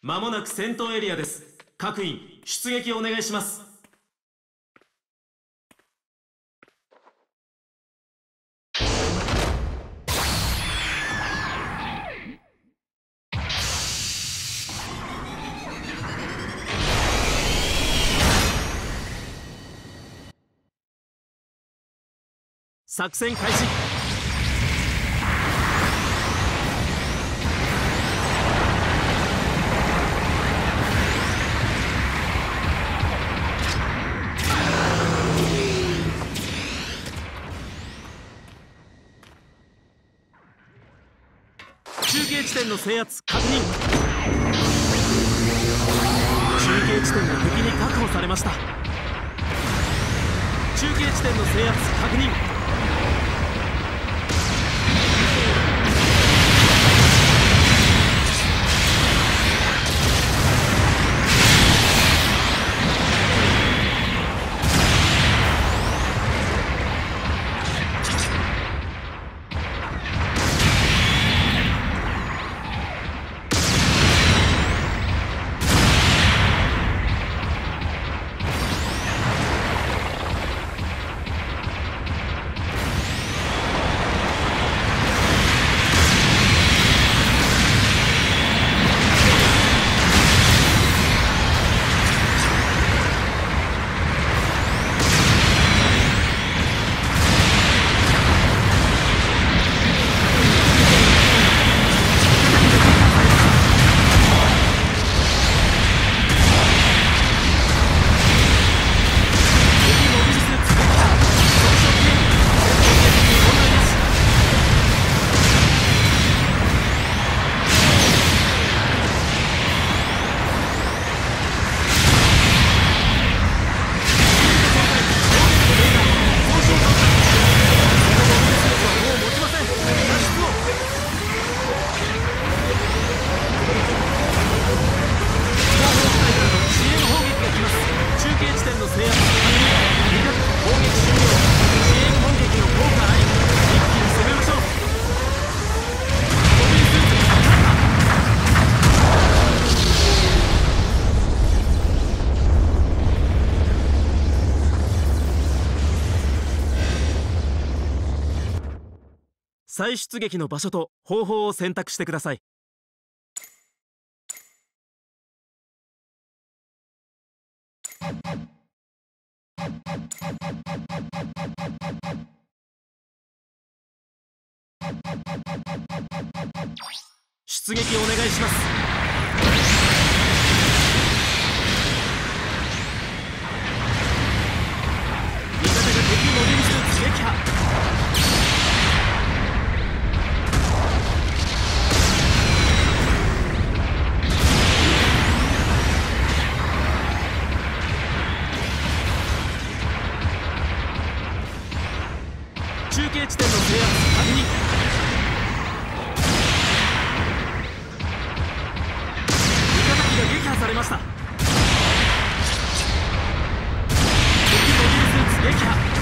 まもなく戦闘エリアです。各員、出撃お願いします。作戦開始。中継地点の制圧確認。中継地点が敵に確保されました。中継地点の制圧確認。再出撃の場所と方法を選択してください。出撃お願いします。味方が敵モビルスーツ撃破。中継地点の制圧確認。味方機が撃破されました。敵モビルスーツ撃破。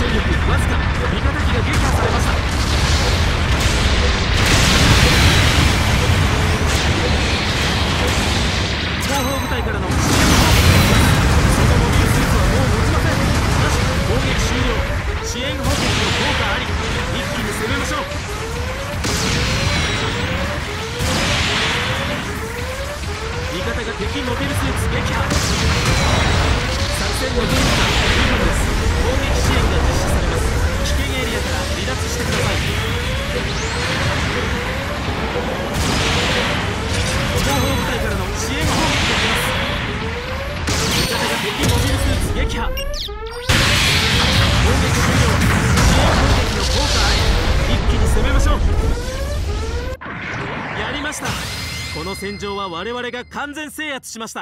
戦力わずか。味方機が撃破されました。後方部隊からの支援砲撃。そのモビルスーツはもう持ちません。しかし攻撃終了。支援砲撃の効果あり。一気に攻めましょう。味方が敵モビルスーツ撃破。作戦の準備が十分です。攻撃支援が実施されます。危険エリアから離脱してください。後方部隊からの支援砲撃が来ます。味方が敵モビルスーツ撃破。攻撃終了。支援砲撃の効果あり。一気に攻めましょう。やりました。この戦場は我々が完全制圧しました。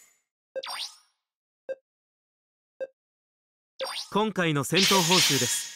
今回の戦闘報酬です。